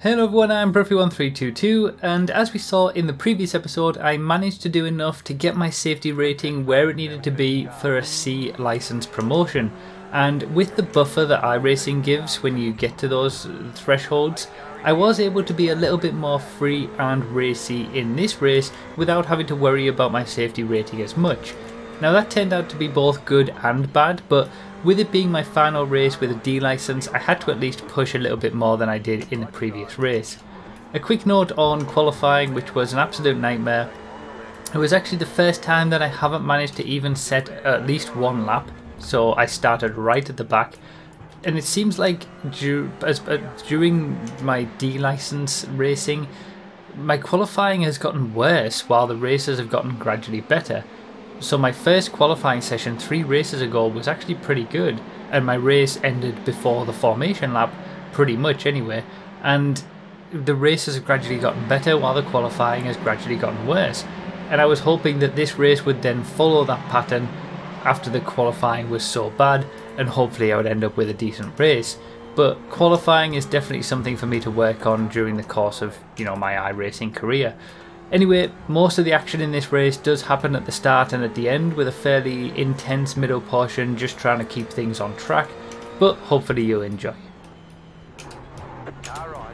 Hello everyone, I'm Perfy1322, and as we saw in the previous episode, I managed to do enough to get my safety rating where it needed to be for a C license promotion. And with the buffer that iRacing gives when you get to those thresholds, I was able to be a little bit more free and racy in this race without having to worry about my safety rating as much. Now that turned out to be both good and bad, but with it being my final race with a D license, I had to at least push a little bit more than I did in the previous race. A quick note on qualifying, which was an absolute nightmare. It was actually the first time that I haven't managed to even set at least one lap, so I started right at the back. And it seems like during my D license racing, my qualifying has gotten worse while the races have gotten gradually better. So my first qualifying session 3 races ago was actually pretty good, and my race ended before the formation lap, pretty much anyway, and the races have gradually gotten better while the qualifying has gradually gotten worse. And I was hoping that this race would then follow that pattern after the qualifying was so bad, and hopefully I would end up with a decent race. But qualifying is definitely something for me to work on during the course of, my iRacing career. Anyway, most of the action in this race does happen at the start and at the end, with a fairly intense middle portion just trying to keep things on track, but hopefully you'll enjoy. Alright.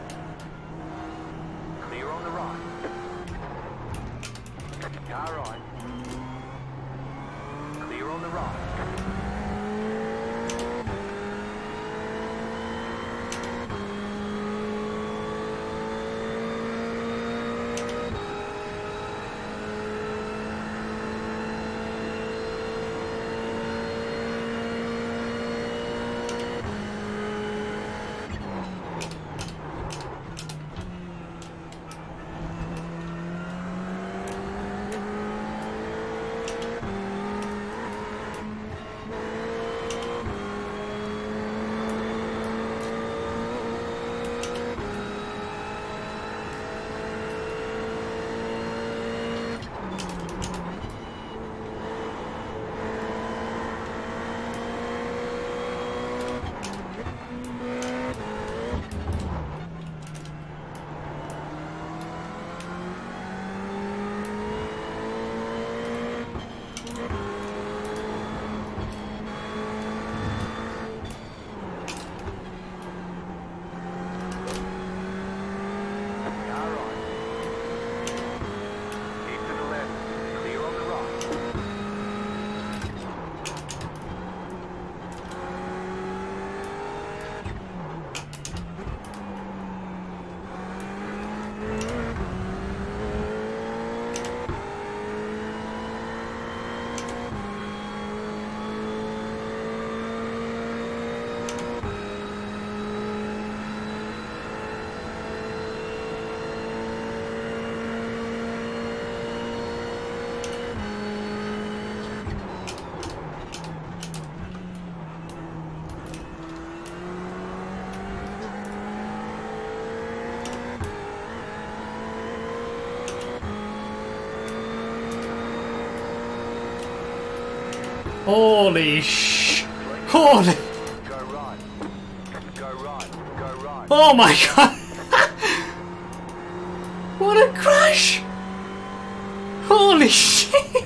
Clear on the right. Alright. Clear on the right. Holy sh... Holy... Go right. Go right. Go right. Oh my god! What a crash! Holy shit!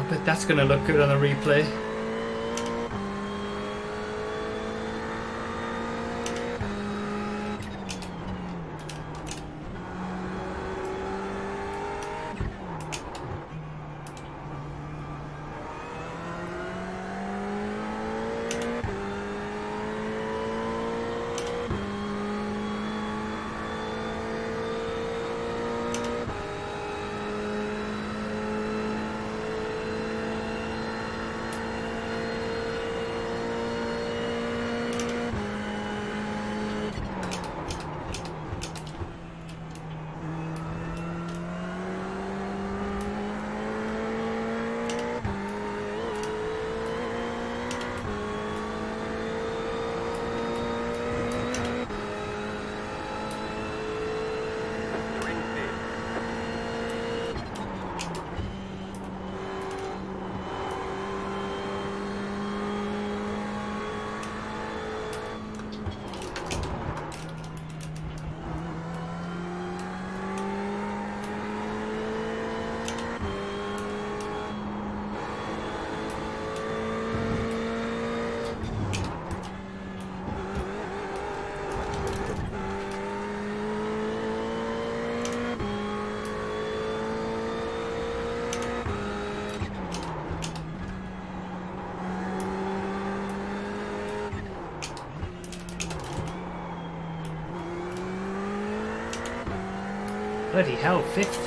but that's going to look good on a replay. Bloody hell, 5th?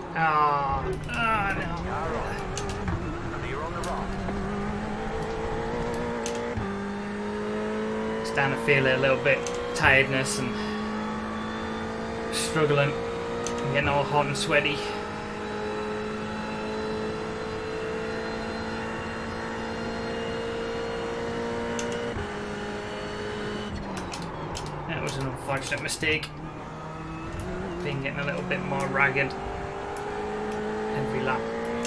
Oh, no. Car on. Clear on the right. Starting to feel a little bit tiredness and struggling. I'm getting all hot and sweaty. That was an unfortunate mistake. Been getting a little bit more ragged every lap.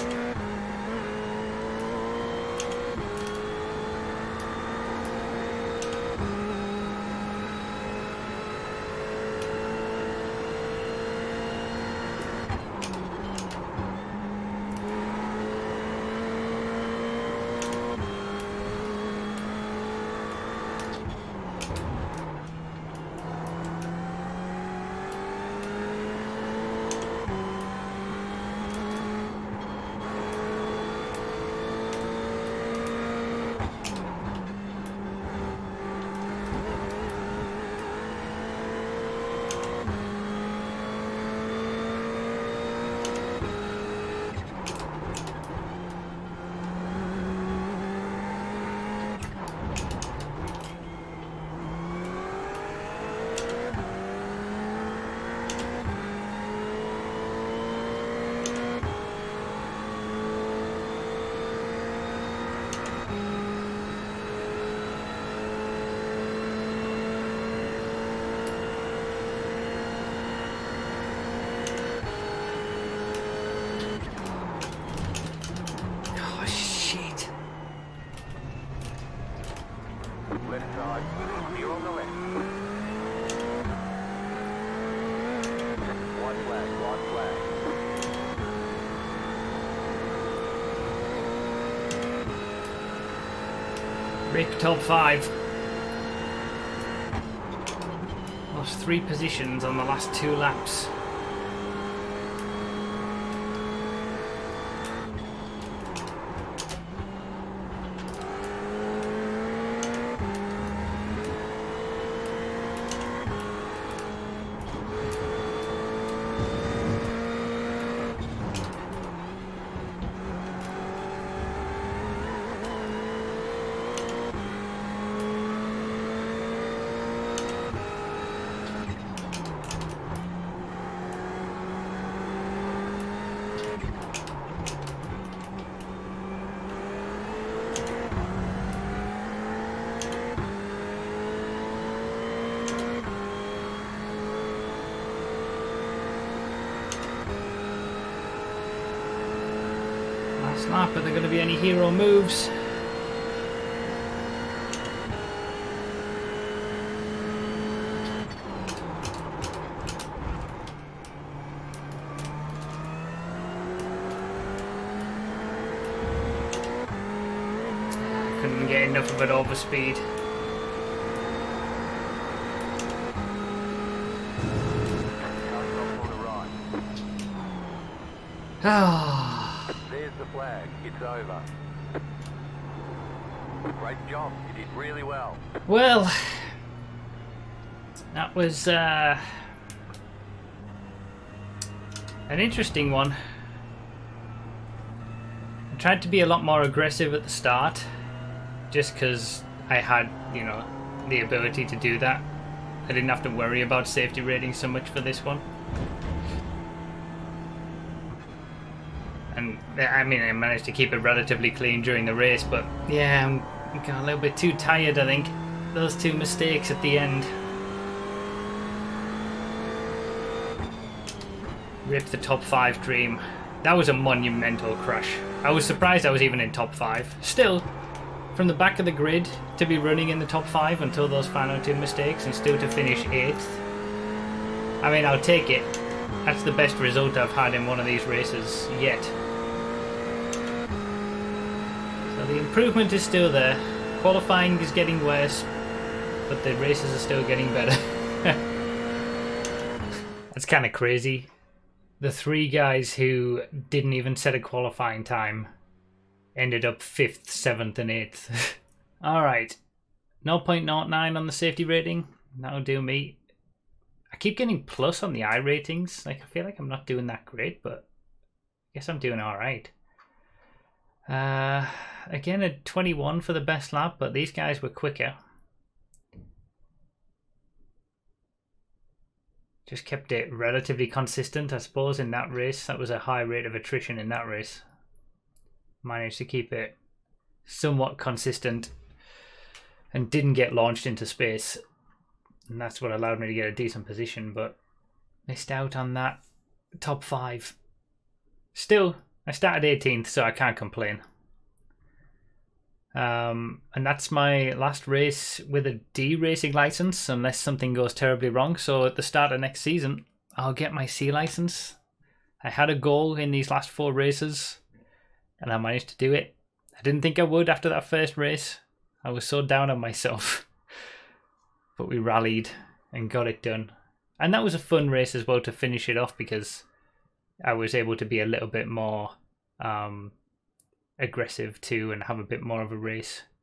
Left side. Clear on the left. White flag, white flag. Rick, top 5. Lost 3 positions on the last 2 laps. Last lap, are there going to be any hero moves? Couldn't get enough of it over speed. Cars off on the right. Ah. There's the flag. It's over. Great job. You did really well. Well, that was an interesting one. I tried to be a lot more aggressive at the start, just because I had, you know, the ability to do that. I didn't have to worry about safety ratings so much for this one. And I mean, I managed to keep it relatively clean during the race, but yeah, I'm got a little bit too tired, I think. Those 2 mistakes at the end. Ripped the top 5 dream. That was a monumental crash. I was surprised I was even in top 5. Still, from the back of the grid to be running in the top 5 until those final 2 mistakes and still to finish 8th. I mean, I'll take it. That's the best result I've had in one of these races yet. So the improvement is still there. Qualifying is getting worse, but the races are still getting better. That's kind of crazy. The 3 guys who didn't even set a qualifying time ended up 5th, 7th and 8th. Alright, 0.09 on the safety rating. That'll do me. I keep getting plus on the iRatings. Like, I feel like I'm not doing that great, but guess I'm doing alright. Again, a 21 for the best lap, but these guys were quicker. Just kept it relatively consistent, I suppose, in that race. That was a high rate of attrition in that race. Managed to keep it somewhat consistent and didn't get launched into space. And that's what allowed me to get a decent position, but missed out on that top 5. Still, I started 18th, so I can't complain. And that's my last race with a D racing license, unless something goes terribly wrong. So at the start of next season, I'll get my C license. I had a goal in these last 4 races, and I managed to do it. I didn't think I would after that first race. I was so down on myself. But we rallied and got it done. And that was a fun race as well to finish it off, because I was able to be a little bit more aggressive too and have a bit more of a race.